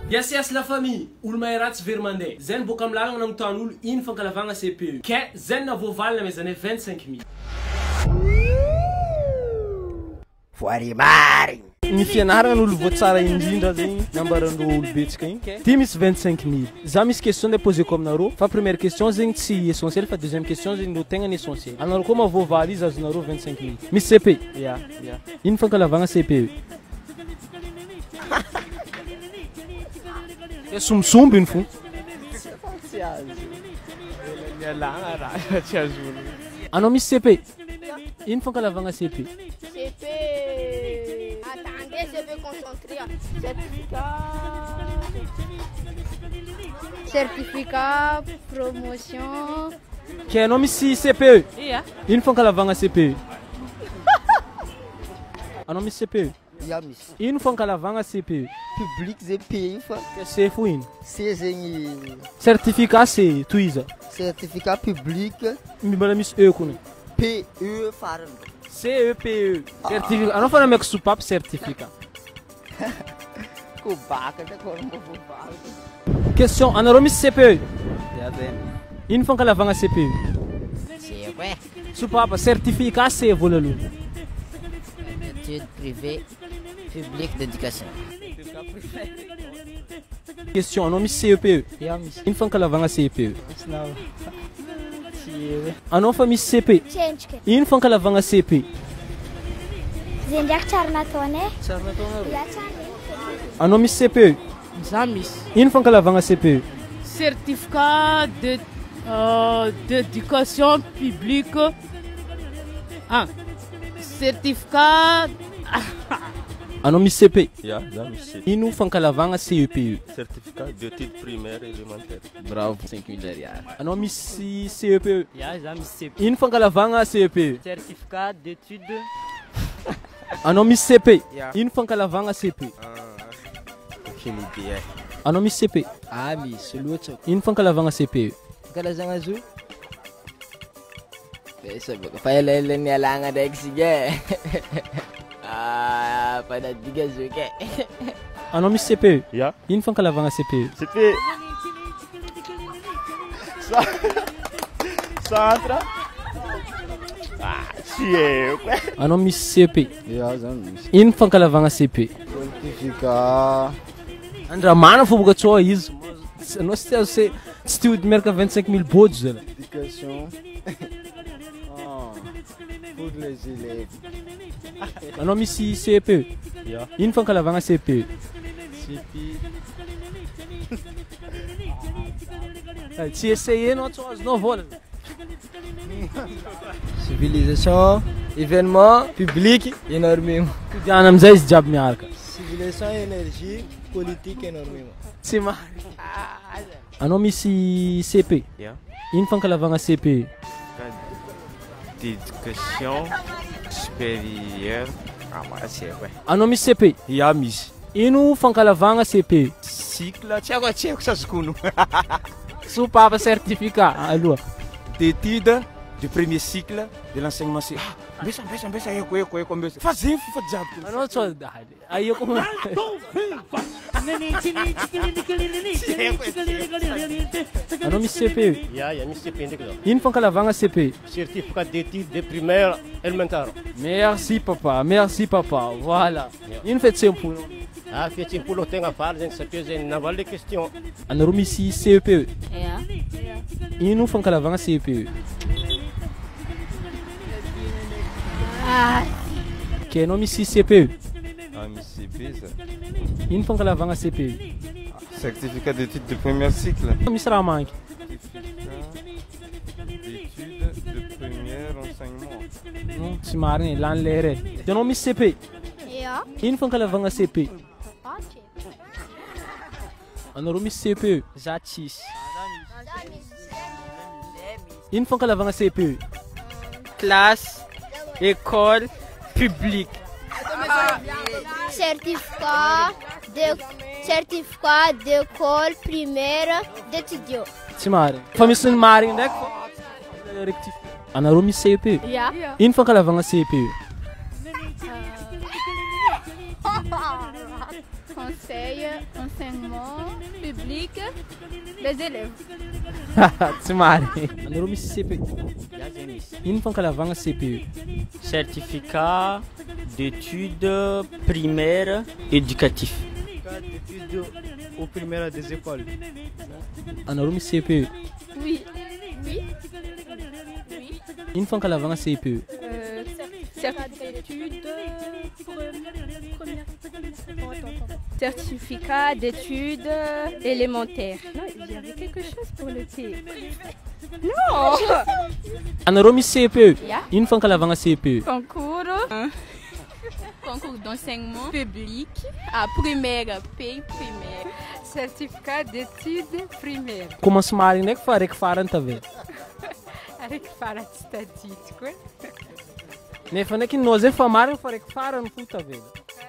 Yes, la famille. Oulmaïrat Vermandé. Zen Bokamlang Nang Tanoul, in van Kalavanga CPU. Ke Zen na Voval mais années 25 000. Fuarimari. Ny fianarana n'olo voatsara indrindra zegny nambaran'olo olobetsika igny. Ty misy 25 000. Za misy question de poser comme narô. Fa première question zegny tsy essentiel fa deuxième question zegny no tegna ny essentiel. Anarô koa mavovaly izy azonarô 25 000. Misy CP. Ya. Ino fankalavagna CPU? É sumsumbi no fundo. Anao misy CP? Ino fankalavagna CP? CP. Attendez, je vais concentrer. Certificat, promotion. Que anao misy CPE? Iya. Ino fankalavagna CPE? Anao misy CPE? Yamis. Ino fankalavagna CPE? Public ZPI fa. C fo ino? C zegny Certificat C, toiza. certificat public Mbala misy E kone. PE farany. CEPE. Certificat. Anao fa nameko soupape certificat. Ko baka ta ko mo baka. Question, anarô misy CPE? Ya ben. Ino fankalavagna CPE? C'est vrai. Soupape certificat C volalô. Études privées publiques d'éducation. Question, anao misy CEPE? Yamis. Ino fankalavagna CEPE? Não. Anao fa misy CP? Tchenchke. Ino fankalavagna CP? Zay ndraiky tsara nataonay. Tsara nataonarô. Ya tsara. Anao misy CPE? Za misy. Ino fankalavagna CPE? Certificat d'éducation publique. Ah. Certificat. Anao misy CP? Ya, za misy CP. Ino fankalavagna CEPE? Certificat d'études primaires et élémentaires. Bravo. 5 000 ariary. Anao misy CEPE? Ya, za misy CP. Ino fankalavagna CEPE? Certificat d'études. Anao misy CP? Ya. Ino fankalavagna CP? Aucune idée. Anao misy CP? Ah, misy loatra. Ino fankalavagna CPE? Kalazagna zo. Pesa baka fa ela ni alanga ndraiky sige. Ah, panadiga zo ke. Anao misy CPE? Ya. Ino fankalavagna CPE? CP. Centre. Ah, chier. Anao misy CP? Ya, za misy. Ino fankalavagna CP? Certificat Andramana fô boka tsao izy. Anao tsy tia ody miaraka 25 000 bojo zala. d'éducation. Pour les élèves. Anao misy CPE? Ya. Ino fankalavagna CPE? CP. Tsy essaye anao tsao azonao vola. Civilisation, événement public énormément. Fidiana amizay izy jiaby miaraka. Civilisation, énergie, politique énormément. Tsy mary. Anao misy CP? Ya. Ino fankalavagna CPE? D'éducation supérieure. Ah, voilà, c'est vrai. Anao misy CP? Ya misy. Ino fankalavagna CP? Cycle, tiako sa skono. Soupape certificat aloha. D'études du premier cycle de l'enseignement. Mbesa eko mbesa. Fa zay fa jiaby. Anao tsao ayoko mo. Anao misy CPE? Ya misy CP ndraiky zao. Ino fankalavagna CPE? Certificat d'études de primaire élémentaire. Merci papa, voilà. Ino fihetsem-po? Ah, fihetsim-polo tegna valy zegny satria zegny navaly le question. Anarô misy CEPE? Ya. Ino fankalavagna CEPE? Ah, Que anao misy CPE? Ah, misy CP ça. Ino fankalavagna CPE? Certificat d'études de premier cycle. Misy raha manky. D'études de premier enseignement. Tsy marigny lany le ray. Anao misy CP? ya. Ino fankalavagna CP? Anarô misy CPE? Za tsisy. Ino fankalavagna CPE? Classe, école, publique. Certificat d'école primaire d'étudiant. Tsy marigny. Fa misy ny marigny ndraiky fô. Rectifie. Anarô misy CPE? Ya. Ino fankalavagna CPE? Conseil, enseignement public des élèves. Tsy marigny. Anareo misy CPE? Ino fankalavagna CPE? Certificat d'études primaires éducatifs. D'études au primaire des écoles. Anareo misy CPE? Oui. Oui. Ino fankalavagna CPE? Certificat d'études élémentaires. Non, il y avait quelque chose pour le P. Non. Anareo misy CPE? Yeah. Ino fankalavagna CPE? Concours d'enseignement public à primaire, P primaire. Certificat d'études primaires. Commence marigny ndraiky fa araiky farany tavela. Avec farad statistique. Nefa ndraiky nao zay fa marigny fa araiky farany fo tavela.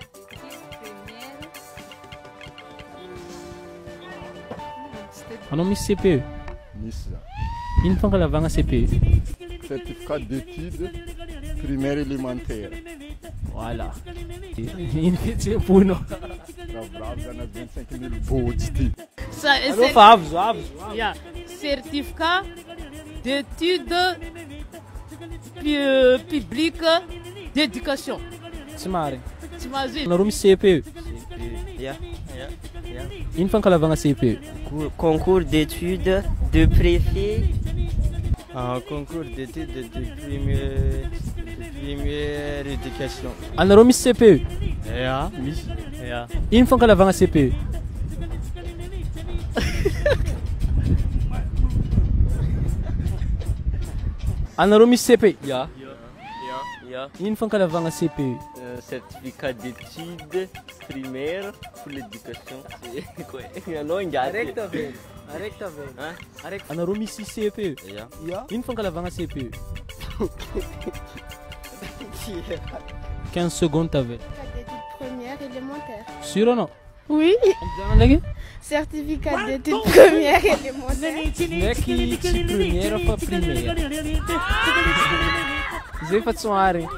Anao misy CPE? Misy. Ino fankalavagna CPE? Certificat d'études primaires élémentaires. Voilà. Ino fihetseham-ponao? Bravo zany az 25 000 bôdy ty. Anao fa avizo. Yeah. Certificat d'études publiques d'éducation. Tsy marigny. Tsy mahazo ino? Anareo misy CPE? Yeah. Ino fankalavagna CPE? Concours d'études de préfet. Concours d'études de première éducation. Anareo misy CPE? Yeah, misy. Yeah. Ino fankalavagna CPE? Anareo misy CPE? Yeah. Ino fankalavagna CPE? Certificat d'études primaires pour l'éducation. Anao ingaty. Araiky tavela. Anareo misy CPE? Yeah. Ino fankalavagna CPE? 15 secondes tavela. D'études premières élémentaires. Sûr ou non? Oui. Ampiana ndraiky? Certificat d'études premières élémentaires. Ndraiky tsy première fa primaire. Zay fa tsy marigny.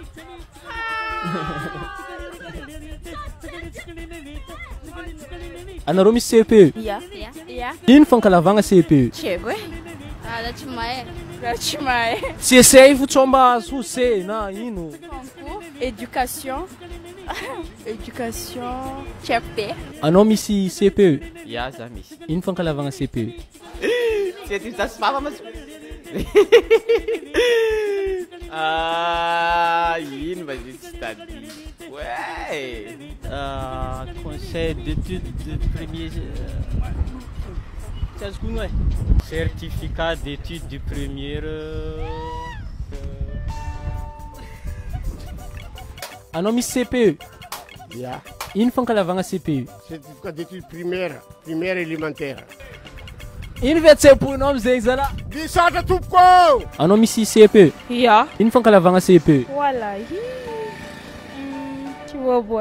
Anareo misy CPE? Yeah. Ino fankalavagna CPE? Chegou? Ah, da Timaé. Tsy esay fo tsomba azo ho C na ino? Concours, éducation. Éducation. Chepé. Anao misy CPE? Yeah, za misy. Ino fankalavagna CPE? Certificat sy papa mas. Ino vazy tsy tady. Ouais. Conseil d'études de premier. Certificat d'études du premier. Anao misy CPE? Yeah. Ino fankalavagna CPE? Certificat d'études primaire élémentaire. Ino fihetseham-ponao amizay zala? Disatra tompoko! Anao misy CPE? Yeah. Ino fankalavagna CPE? Voilà. Tu vois, boy.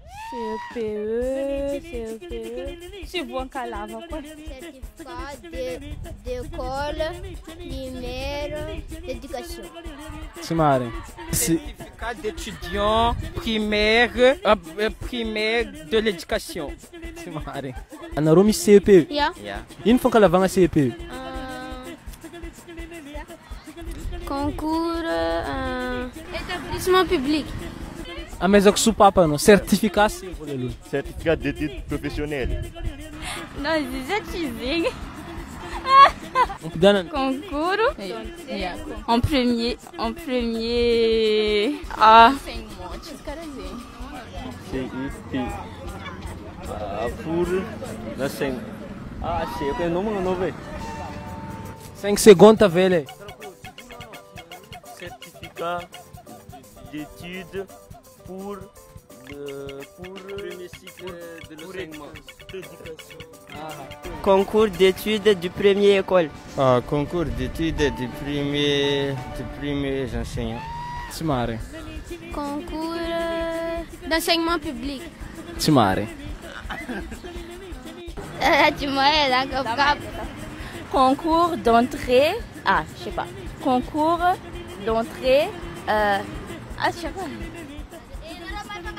CPE. C'est bon qu'à lava, quoi. Certificat d'école primaire d'éducation. Tsy marigny. Certificat d'étudiant primaire de l'éducation. Tsy marigny. Anareo misy CPE? Yeah. Ino fankalavagna CPE? Concours établissement public. Amezako supapa anao, certificat C voalohany. Certificat d'études professionnelles. Non, c'est ça cheesing. Ampidanana. Concours. Yeah. En premier. Ah. CIP. Pour l'enseignement. C'est quoi le nom? 5 secondes tavela. Certificat d'études pour le premier cycle de l'enseignement. Concours d'études du premier école. Concours d'études du premier enseignant. Tsy marigny. Concours d'enseignement public. Tsy marigny. Tu m'as là, concours d'entrée. Ah, je sais pas. Concours d'entrée. Ah, je sais pas.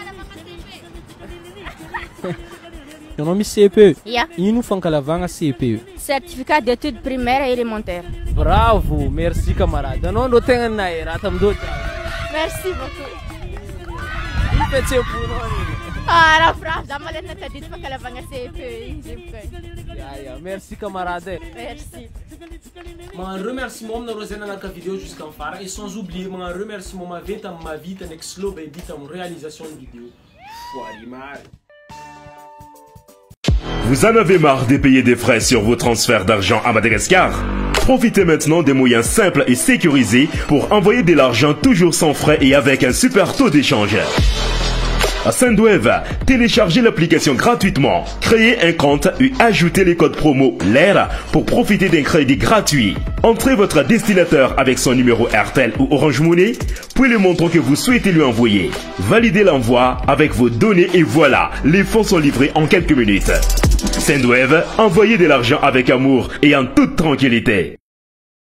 Meu nome é CPE. Yeah. E no Fancalavanga CPE. Certificat d'études primaires et élémentaires. Bravo, merci camarada. Não tenho nada, estamos do Merci beaucoup. Não pode ser por nós. Ah, la phrase, dá uma letra de Fancalavanga CPE. Merci camarada. Merci. Un remerciement na Rosena na vidéo jusqu'en faire et sans oublier un remerciement ma vie avec slow baby en réalisation de vidéo. Vous en avez marre de payer des frais sur vos transferts d'argent à Madagascar? Profitez maintenant des moyens simples et sécurisés pour envoyer de l'argent toujours sans frais et avec un super taux d'échange. À Sendwave, téléchargez l'application gratuitement, créez un compte et ajoutez les codes promo LER pour profiter d'un crédit gratuit. Entrez votre destinateur avec son numéro RTL ou Orange Money, puis le montant que vous souhaitez lui envoyer. Validez l'envoi avec vos données et voilà, les fonds sont livrés en quelques minutes. Sendwave, envoyez de l'argent avec amour et en toute tranquillité.